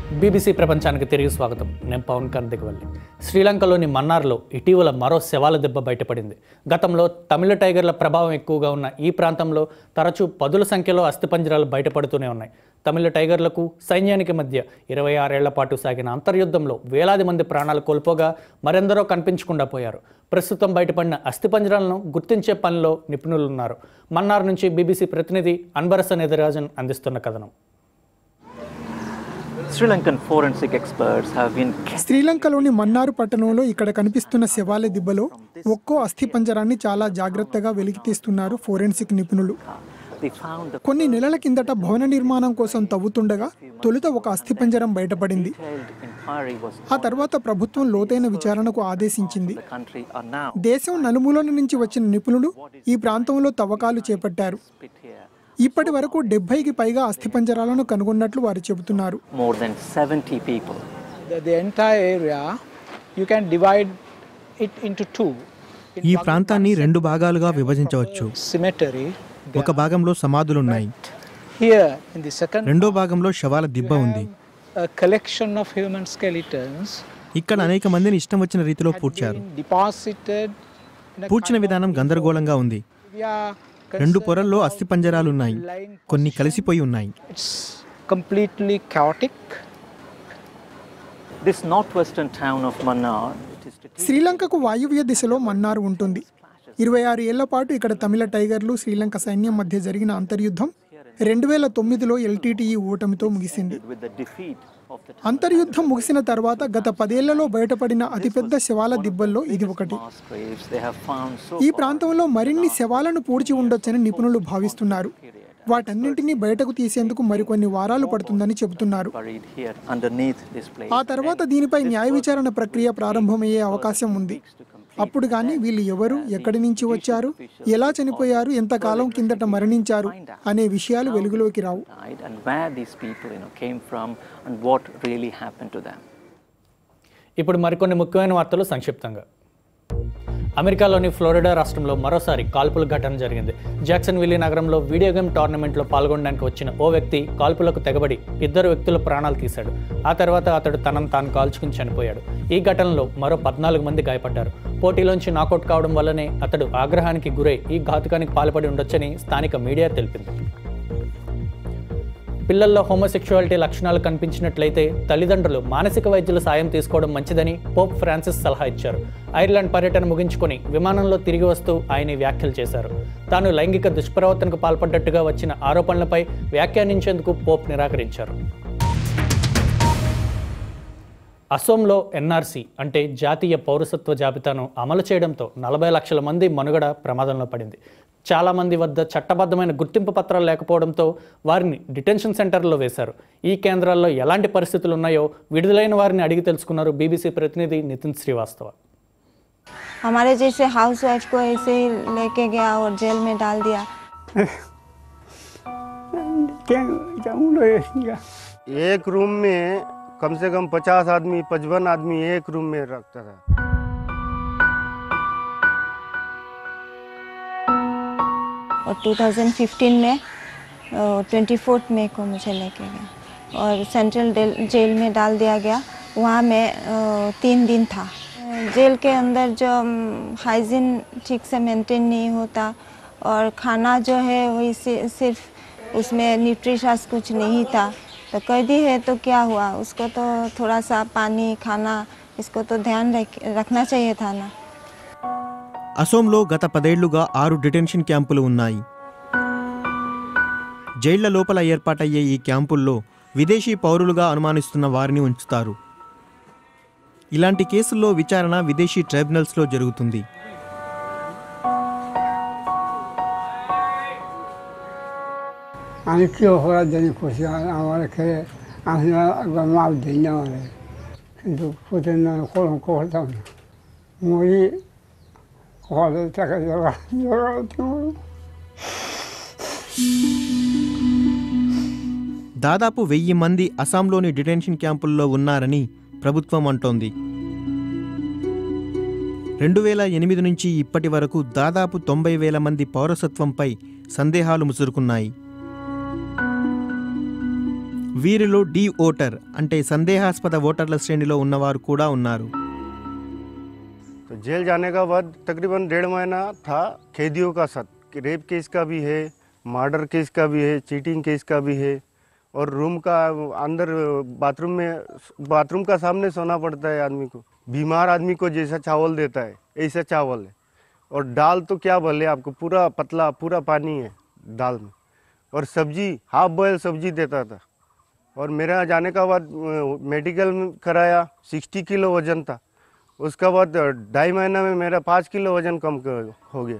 BBC ప్రపంచానికి తిరిగి స్వాగతం. నేను పవన్ కందికవల్లి. శ్రీలంకలోని మన్నార్లో ఇటీవల మరో శవాల దెబ్బ బయటపడింది. గతంలో తమిళ టైగర్ల ప్రభావం ఎక్కువగా ఉన్న ఈ ప్రాంతంలో తరచూ పదుల సంఖ్యలో అస్థిపంజరాలు బయటపడుతూనే ఉన్నాయి. తమిళ టైగర్లకు సైన్యానికి మధ్య 26 ఏళ్ల పాటు సాగిన అంతర్యుద్ధంలో వేలాది మంది ప్రాణాలు కోల్పోగా మరెందరో కనిపించకుండా పోయారు. ప్రస్తుతం బయటపడిన అస్థిపంజరాలను గుర్తించే పనిలో నిపుణులున్నారు. మన్నార్ నుంచి బీబీసీ ప్రతినిధి అన్బరసన్ ఎదిరాజన్ అందిస్తున్న కథనం. శ్రీలంకలోని మన్నారు పట్టణంలో ఇక్కడ కనిపిస్తున్న శవాల దిబ్బలో ఒక్కో అస్థిపంజరాన్ని చాలా జాగ్రత్తగా వెలికితీస్తున్నారు ఫోరెన్సిక్ నిపుణులు. కొన్ని నెలల కిందట భవన నిర్మాణం కోసం తవ్వుతుండగా తొలుత ఒక అస్థిపంజరం బయటపడింది. ఆ తర్వాత ప్రభుత్వం లోతైన విచారణకు ఆదేశించింది. దేశం నలుమూలల నుంచి వచ్చిన నిపుణులు ఈ ప్రాంతంలో తవ్వకాలు చేపట్టారు. ఇప్పటి వరకు 70కి పైగా అస్థిపంజరాలను కనుగొన్నట్లు వారు చెబుతున్నారు. ఈ ప్రాంతాన్ని 2 భాగాలుగా విభజించవచ్చు. ఒక భాగంలో సమాధులున్నాయి, రెండో భాగంలో శవాల దిబ్బ ఉంది. ఇక్కడ అనేక మందిని ఇష్టం వచ్చిన రీతిలో పూడ్చారు. పూడ్చిన విధానం గందరగోళంగా ఉంది. 2 పొరల్లో అస్థిపంజరాలున్నాయి, కొన్ని కలిసిపోయి ఉన్నాయి. శ్రీలంకకు వాయువ్య దిశలో మన్నార్ ఉంటుంది. 26 ఏళ్ల పాటు ఇక్కడ తమిళ టైగర్లు శ్రీలంక సైన్యం మధ్య జరిగిన అంతర్యుద్ధం 2009లో ఎల్టీటీఈ ఓటమితో ముగిసింది. అంతర్యుద్ధం ముగిసిన తర్వాత గత 10 ఏళ్లలో బయటపడిన అతిపెద్ద శవాల దిబ్బల్లో ఇది ఒకటి. ఈ ప్రాంతంలో మరిన్ని శవాలను పూడ్చి ఉండొచ్చని నిపుణులు భావిస్తున్నారు. వాటన్నింటినీ బయటకు తీసేందుకు మరికొన్ని వారాలు పడుతుందని చెబుతున్నారు. ఆ తర్వాత దీనిపై న్యాయ విచారణ ప్రక్రియ ప్రారంభమయ్యే అవకాశం ఉంది. అప్పుడు కానీ వీళ్ళు ఎవరు, ఎక్కడి నుంచి వచ్చారు, ఎలా చనిపోయారు, ఎంతకాలం కిందట మరణించారు అనే విషయాలు వెలుగులోకి రావు. ఇప్పుడు మరికొన్ని ముఖ్యమైన వార్తలు సంక్షిప్తంగా. అమెరికాలోని ఫ్లోరిడా రాష్ట్రంలో మరోసారి కాల్పుల ఘటన జరిగింది. జాక్సన్విల్లీ నగరంలో వీడియో గేమ్ టోర్నమెంట్లో పాల్గొనడానికి వచ్చిన ఓ వ్యక్తి కాల్పులకు తెగబడి 2 వ్యక్తుల ప్రాణాలు తీశాడు. ఆ తర్వాత అతడు తనను తాను కాల్చుకుని చనిపోయాడు. ఈ ఘటనలో మరో 14 మంది గాయపడ్డారు. పోటీలోంచి నాకౌట్ కావడం వల్లనే అతడు ఆగ్రహానికి గురై ఈ ఘాతుకానికి పాల్పడి ఉండొచ్చని స్థానిక మీడియా తెలిపింది. పిల్లల్లో హోమోసెక్షువాలిటీ లక్షణాలు కనిపించినట్లయితే తల్లిదండ్రులు మానసిక వైద్యుల సాయం తీసుకోవడం మంచిదని పోప్ ఫ్రాన్సిస్ సలహా ఇచ్చారు. ఐర్లాండ్ పర్యటన ముగించుకొని విమానంలో తిరిగి వస్తూ ఆయన వ్యాఖ్యలు చేశారు. తాను లైంగిక దుష్ప్రవర్తనకు పాల్పడ్డట్టుగా వచ్చిన ఆరోపణలపై వ్యాఖ్యానించేందుకు పోప్ నిరాకరించారు. అసోంలో ఎన్ఆర్సీ అంటే జాతీయ పౌరసత్వ జాబితాను అమలు చేయడంతో 40 లక్షల మంది మనుగడ ప్రమాదంలో పడింది. చాలామంది వద్ద చట్టబద్ధమైన గుర్తింపు పత్రాలు లేకపోవడంతో వారిని డిటెన్షన్ సెంటర్లో వేశారు. ఈ కేంద్రాల్లో ఎలాంటి పరిస్థితులు ఉన్నాయో విడుదలైన వారిని అడిగి తెలుసుకున్నారు బీబీసీ ప్రతినిధి నితిన్ శ్రీవాస్తవ. हमारे जैसे हाउस वाइफ को ऐसे ही लेके गया और जेल में डाल दिया. एक रूम में कम से कम 50 आदमी 55 आदमी एक रूम में रखता था. और 2015 में 24 मई को मुझे लेके गया और सेंट्रल जेल में डाल दिया गया. वहाँ मैं 3 दिन था. जेल के अंदर जो हाइजीन ठीक से मेंटेन नहीं होता और खाना जो है वही सिर्फ उसमें न्यूट्रिशंस कुछ नहीं था. तो कैदी है तो क्या हुआ, उसको तो थोड़ा सा पानी खाना इसको तो ध्यान रखना चाहिए था ना. అసోంలో గత 10 ఏళ్లుగా 6 డిటెన్షన్ క్యాంపులు ఉన్నాయి. జైళ్ల లోపల ఏర్పాటయ్యే ఈ క్యాంపుల్లో విదేశీ పౌరులుగా అనుమానిస్తున్న వారిని ఉంచుతారు. ఇలాంటి కేసుల్లో విచారణ విదేశీ ట్రైబ్యునల్స్లో జరుగుతుంది. దాదాపు 1000 మంది అస్సాంలోని డిటెన్షన్ క్యాంపుల్లో ఉన్నారని ప్రభుత్వం అంటోంది. 2008 నుంచి ఇప్పటి వరకు దాదాపు 90,000 మంది పౌరసత్వంపై సందేహాలు ముసురుకున్నాయి. వీరిలో డి ఓటర్ అంటే సందేహాస్పద ఓటర్ల శ్రేణిలో ఉన్నవారు కూడా ఉన్నారు. तो जेल जाने का बाद तकरीबन 1.5 महीना था कैदियों का साथ, रेप केस का भी है, मर्डर केस का भी है, चीटिंग केस का भी है, और रूम का अंदर बाथरूम का सामने सोना पड़ता है आदमी को. बीमार आदमी को जैसा चावल देता है ऐसा चावल है, और दाल तो क्या बोले आपको, पूरा पतला पूरा पानी है दाल में, और सब्जी हाफ बॉयल सब्जी देता था. और मेरा जाने का बाद मेडिकल कराया, 60 किलो वजन था. उसका बाद 2.5 महीना में मेरा 5 किलो वजन कम हो गया.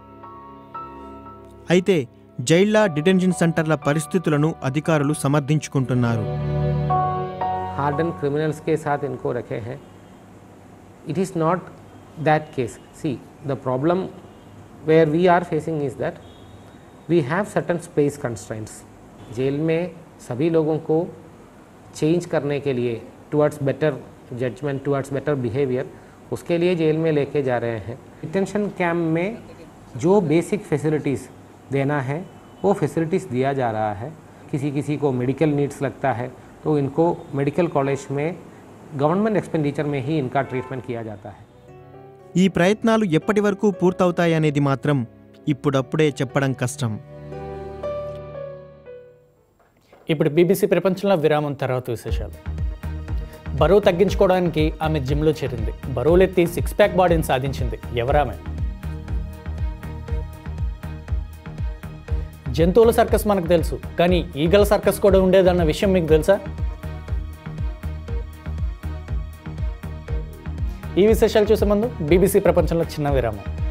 అయితే జైళ్ళ డిటెన్షన్ సెంటర్ల పరిస్థితులను అధికారులు సమర్థించుకుంటున్నారు. हार्डन क्रिमिनल्स के साथ इनको रखे हैं. It is not that case. See the problem where we are facing is that we have certain space constraints. Jail में सभी लोगों को चेंज करने के लिए towards better judgement, towards better behaviour, उसके लिए जेल में लेके जा रहे हैं. डिटेंशन कैंप में जो बेसिक फैसिलिटीज़ देना है वो फैसिलिटीज़ दिया जा रहा है. किसी को मेडिकल नीड्स लगता है तो इनको मेडिकल कॉलेज में गवर्नमेंट एक्सपेंडिचर में ही इनका ट्रीटमेंट किया जाता है. ఈ ప్రయత్నాలు ఎప్పటి వరకు పూర్తవుతాయనేది మాత్రం ఇప్పుడప్పుడే చెప్పడం కష్టం. ఇప్పుడు బీబీసీ ప్రపంచంలో విరామం తర్వాత విశేషాలు. బరువు తగ్గించుకోవడానికి ఆమె జిమ్లో చేరింది. బరువులెత్తి 6 ప్యాక్ బాడీని సాధించింది. ఎవరామె? జంతువుల సర్కస్ మనకు తెలుసు, కానీ ఈగల సర్కస్ కూడా ఉండేదన్న విషయం మీకు తెలుసా? ఈ విశేషాలు చూసే ముందు బీబీసీ ప్రపంచంలో చిన్న విరామం.